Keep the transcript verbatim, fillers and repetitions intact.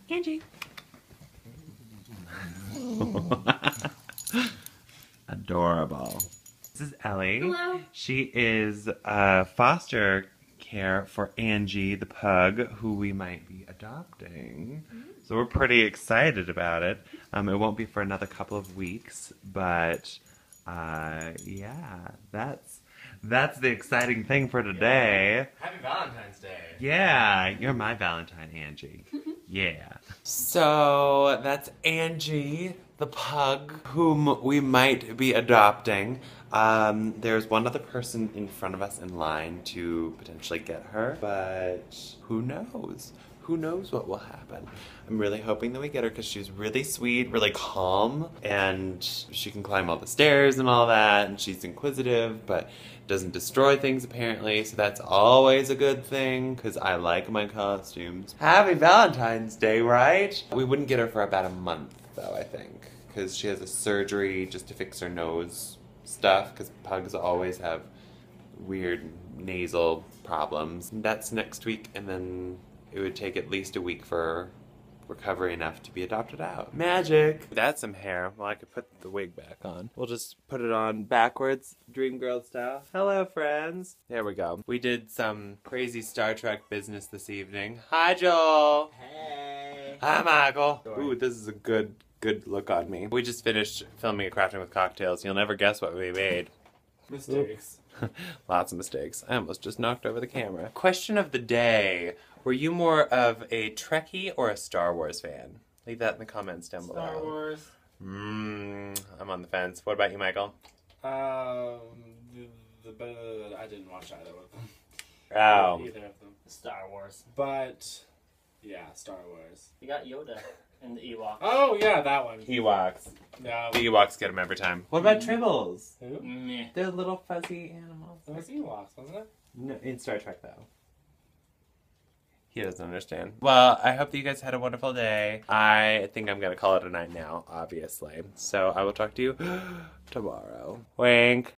Angie. Adorable. This is Ellie. Hello. She is uh, foster care for Angie the pug, who we might be adopting. Mm-hmm. So we're pretty excited about it. Um, it won't be for another couple of weeks, but uh, yeah, that's that's the exciting thing for today. Yeah. Happy Valentine's Day. Yeah, you're my Valentine, Angie. Yeah. So that's Angie the pug, whom we might be adopting. Um, there's one other person in front of us in line to potentially get her, but who knows? Who knows what will happen? I'm really hoping that we get her because she's really sweet, really calm, and she can climb all the stairs and all that, and she's inquisitive, but doesn't destroy things apparently, so that's always a good thing because I like my costumes. Happy Valentine's Day, right? We wouldn't get her for about a month though, I think, because she has a surgery just to fix her nose stuff, because pugs always have weird nasal problems. That's next week, and then it would take at least a week for recovery enough to be adopted out. Magic! That's some hair. Well, I could put the wig back on. We'll just put it on backwards, Dream Girl style. Hello, friends. There we go. We did some crazy Star Trek business this evening. Hi, Joel. Hey. Hi, Michael. Ooh, this is a good, good look on me. We just finished filming a Crafting with Cocktails. You'll never guess what we made. Mistakes. Lots of mistakes. I almost just knocked over the camera. Question of the day. Were you more of a Trekkie or a Star Wars fan? Leave that in the comments down below. Star Wars. Mmm, I'm on the fence. What about you, Michael? Um, the, the, I didn't watch either of them. Oh. Either of them. Star Wars. But, yeah, Star Wars. You got Yoda and the Ewok. Oh, yeah, that one. Ewoks. No. The Ewoks get them every time. What about Tribbles? Who? Meh. They're little fuzzy animals. It was Ewoks, wasn't it? No, in Star Trek, though. He doesn't understand. Well, I hope that you guys had a wonderful day. I think I'm going to call it a night now, obviously. So I will talk to you tomorrow. Wink.